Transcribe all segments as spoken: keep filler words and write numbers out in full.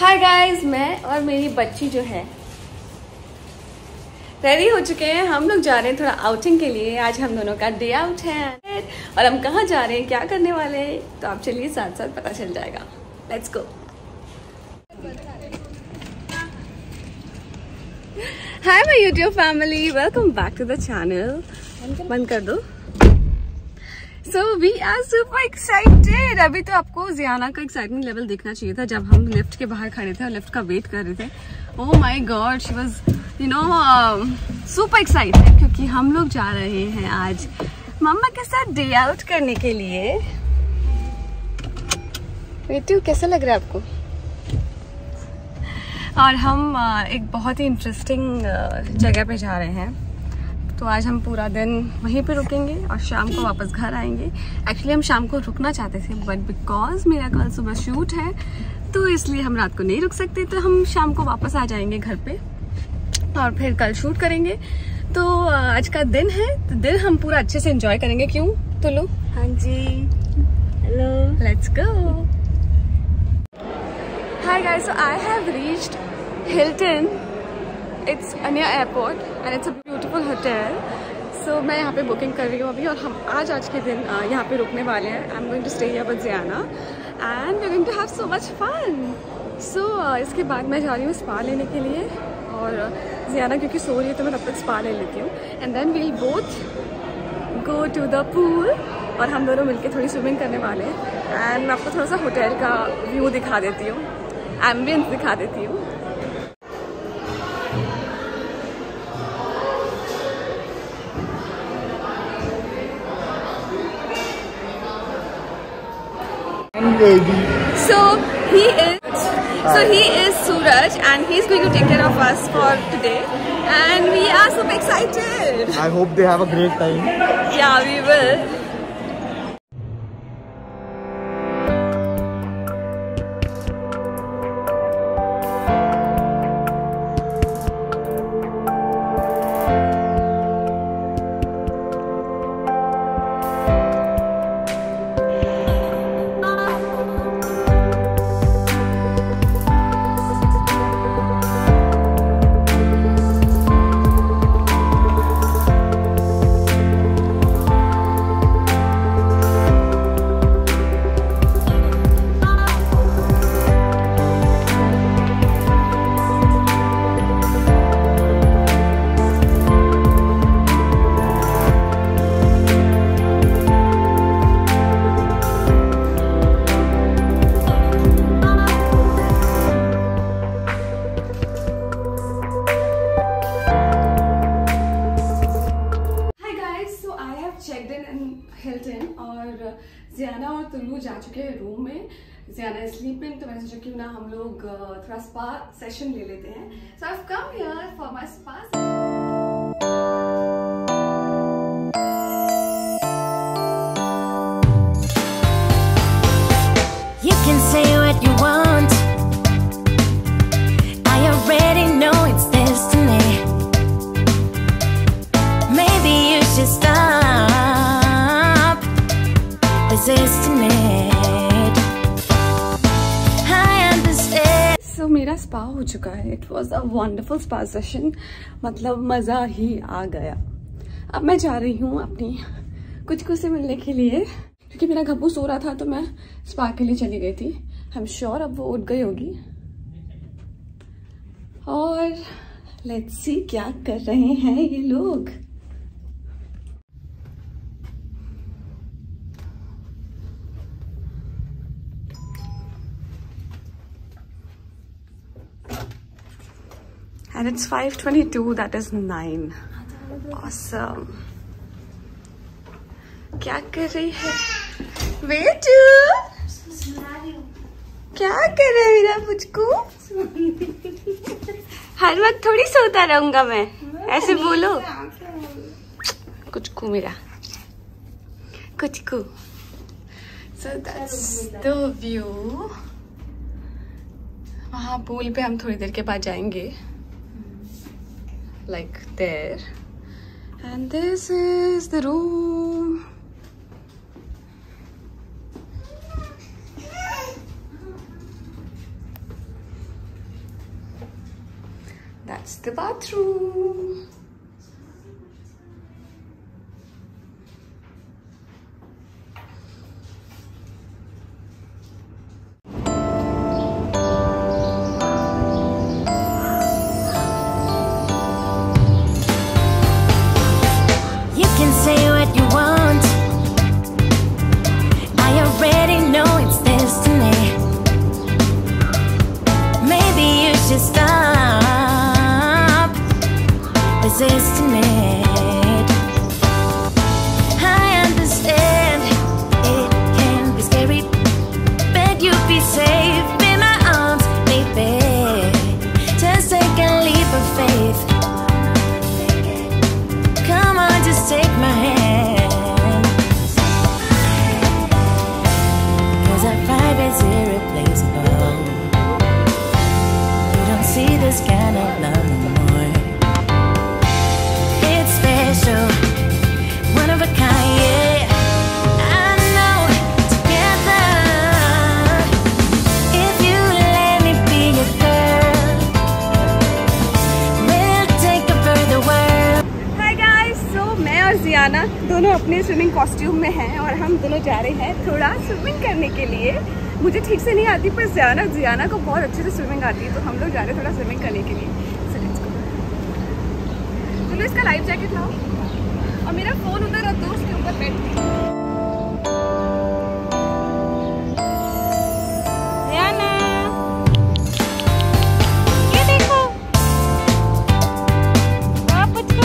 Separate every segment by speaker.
Speaker 1: Hi guys, मैं और मेरी बच्ची जो है रेडी हो चुके हैं। हम लोग जा रहे हैं थोड़ा आउटिंग के लिए। आज हम दोनों का डे आउट है और हम कहाँ जा रहे हैं, क्या करने वाले हैं, तो आप चलिए साथ साथ पता चल जाएगा। Let's go. Hi my YouTube family, welcome back to the channel. बंद कर दो। So we are super excited. अभी तो आपको जियाना का एक्साइटमेंट लेवल देखना चाहिए था जब हम लिफ्ट के बाहर खड़े थे और लिफ्ट का वेट कर रहे थे। Oh my god, she was you know super excited क्योंकि हम लोग जा रहे हैं आज मम्मा के साथ डे आउट करने के लिए। बेटू कैसा लग रहा है आपको? और हम uh, एक बहुत ही इंटरेस्टिंग uh, जगह पे जा रहे हैं। तो आज हम पूरा दिन वहीं पे रुकेंगे और शाम को वापस घर आएंगे। एक्चुअली हम शाम को रुकना चाहते थे बट बिकॉज मेरा कल सुबह शूट है तो इसलिए हम रात को नहीं रुक सकते, तो हम शाम को वापस आ जाएंगे घर पे और फिर कल शूट करेंगे। तो आज का दिन है तो दिन हम पूरा अच्छे से एंजॉय करेंगे। क्यों तो लो? हाँ जी, hello, let's go. Hi guys, so I have reached Hilton. It's near airport and it's a beautiful hotel. So मैं यहाँ पे बुकिंग कर रही हूँ अभी और हम आज आज के दिन यहाँ पे रुकने वाले हैं। I am going to stay here with Gianna and we are going to have so much fun. So इसके बाद मैं जा रही हूँ स्पा लेने के लिए और जियाना क्योंकि सो रही है तो मैं तब तक स्पा ले लेती हूँ and then we'll both go to the pool और हम दोनों मिलकर थोड़ी स्विमिंग करने वाले हैं। एंड मैं आपको थोड़ा सा होटल का व्यू दिखा देती हूँ, एम्बियंस दिखा देती हूँ। So he is so he is Suraj and he's going to take care of us for today and we are super excited.
Speaker 2: I hope they have a great time.
Speaker 1: Yeah, we will. Hilton और Gianna और तुल्लू जा चुके हैं room में। Ziana sleeping, तो मैंने सोचा क्यों ना हम लोग थोड़ा स्पा सेशन ले लेते हैं। So I have come here for my spa.
Speaker 3: You can say what you want. I already know it's destiny. Maybe you should stop resisting it. I understand.
Speaker 1: So मेरा स्पा हो चुका है। It was a wonderful spa session. मतलब मजा ही आ गया। अब मैं जा रही हूँ अपनी कुछ कुछ से मिलने के लिए क्योंकि मेरा घब्बू सो रहा था तो मैं स्पा के लिए चली गई थी। आई एम श्योर अब वो उठ गई होगी। और लेट्स सी क्या कर रहे हैं ये लोग। And it's five twenty-two, that is nine. Awesome. क्या कर रही है बेटू? क्या कर रहा है मेरा पुचकू? हर वक्त थोड़ी सोता रहूंगा मैं, ऐसे बोलो। कुचकू मेरा कुचकू। So that's the view. वहाँ पूल पे हम थोड़ी देर के बाद जाएंगे। Like there, and this is the room. That's the bathroom.
Speaker 3: You can say what you want. I already know it's destiny. Maybe you should stop resisting it. I understand it can be scary, but you'll be safe in my arms, baby. Just take a leap of faith. Come on, just take my hand. Cause our vibe is irreplaceable. You don't see this kind of love no more. It's special, one of a kind, yeah. I know, together. If you let me be your girl, we'll take over the world.
Speaker 1: Hi guys, so मैं और जियाना दोनों अपने swimming costume में हैं और हम दोनों जा रहे हैं थोड़ा स्विमिंग करने के लिए। मुझे ठीक से नहीं आती पर जियाना जियाना को बहुत अच्छे से स्विमिंग आती है, तो हम लोग जा रहे हैं थोड़ा स्विमिंग करने के लिए। So let's go. चलो इसका लाइफ जैकेट लाओ और मेरा फ़ोन उधर रख दो, उसके ऊपर बैठ। जियाना, ये देखो वापस को।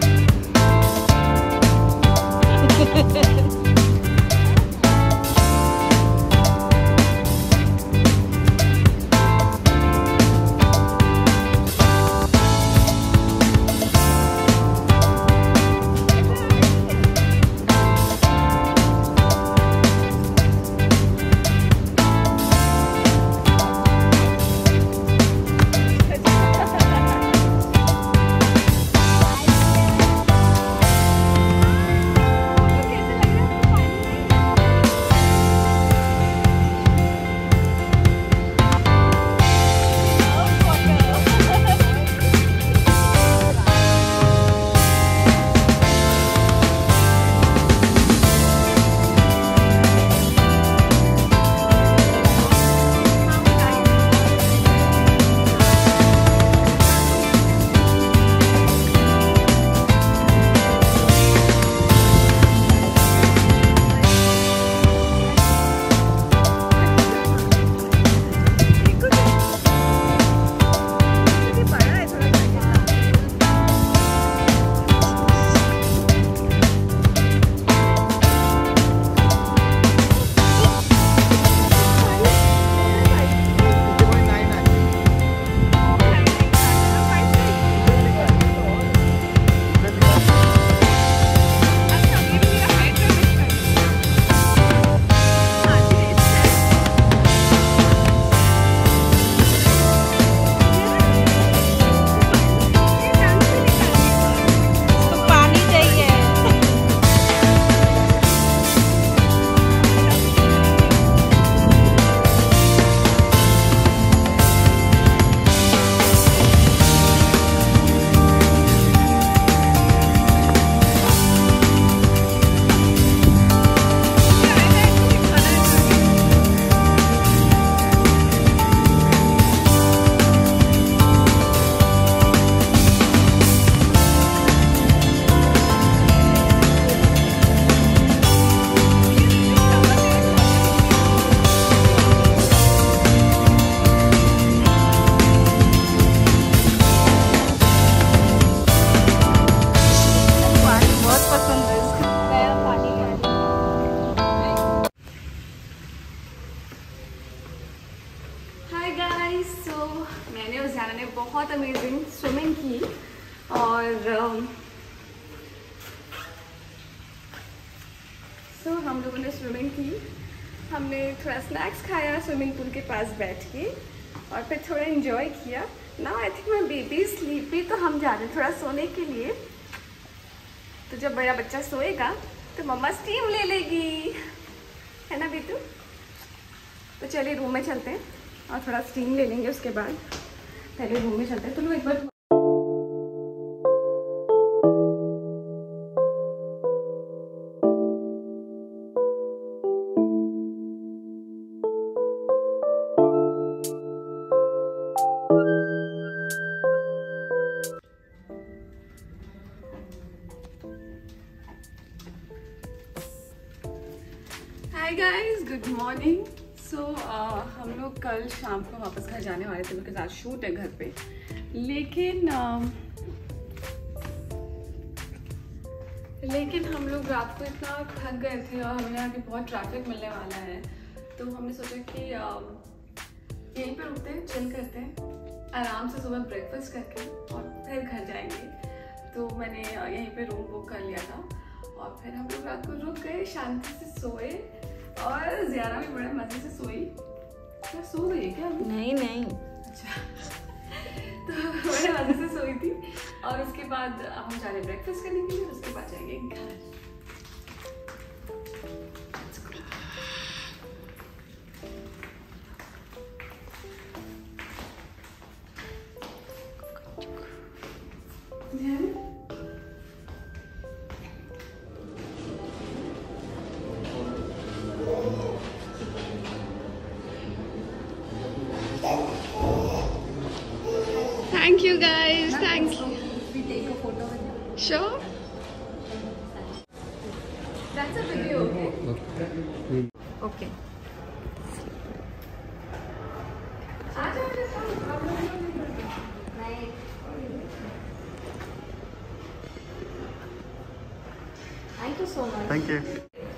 Speaker 1: मैंने और ज़ियाना ने बहुत अमेजिंग स्विमिंग की और सो so, हम लोगों ने स्विमिंग की, हमने थोड़ा स्नैक्स खाया स्विमिंग पूल के पास बैठ के और फिर थोड़ा एंजॉय किया। Now I think my baby sleepy, तो हम जा रहे हैं थोड़ा सोने के लिए। तो जब मेरा बच्चा सोएगा तो मम्मा स्टीम ले लेगी, है ना बेटू? तो चलिए रूम में चलते हैं और थोड़ा स्टीम ले लेंगे, उसके बाद पहले रूम में चलते हैं। तो लो एक बार गाइस, गुड मॉर्निंग। सो हम लोग कल शाम को वापस घर जाने वाले थे, उनके साथ शूट है घर पे, लेकिन uh, लेकिन हम लोग रात को इतना थक गए थे और हमें यहाँ की बहुत ट्रैफिक मिलने वाला है, तो हमने सोचा कि uh, यहीं पर रुकते हैं, चिल करते हैं, आराम से सुबह ब्रेकफास्ट करके और फिर घर जाएंगे। तो मैंने uh, यहीं पे रूम बुक कर लिया था और फिर हम लोग रात को रुक गए, शांति से सोए और ज़ियारा भी बड़े मज़े से सोई। क्या सो गई है क्या?
Speaker 3: नहीं नहीं,
Speaker 1: अच्छा। तो बड़े मज़े से सोई थी और उसके बाद हम जा रहे ब्रेकफास्ट करने के लिए, उसके बाद जाएंगे घर। Thank you guys, thank you.
Speaker 3: we take a photo with you.
Speaker 1: Sure. That's a video, okay?
Speaker 3: Okay. Thank you so much.
Speaker 2: Thank you.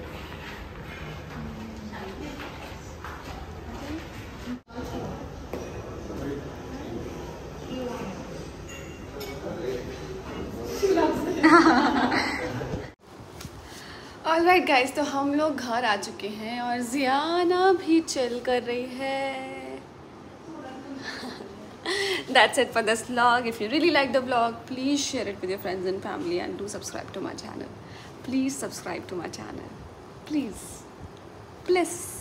Speaker 1: Alright guys, तो हम लोग घर आ चुके हैं और ज़ियाना भी चिल कर रही है। That's it for this vlog. If you really like the vlog, please share it with your friends and family and do subscribe to my channel. Please subscribe to my channel. Please. Please.